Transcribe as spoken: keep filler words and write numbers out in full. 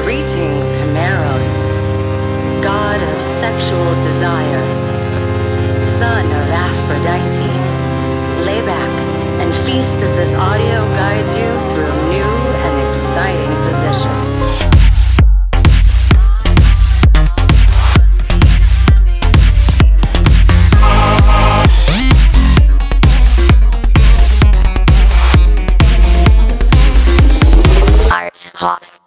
Greetings, Himeros, god of sexual desire, son of Aphrodite. Lay back and feast as this audio guides you through new and exciting positions. Art Pop.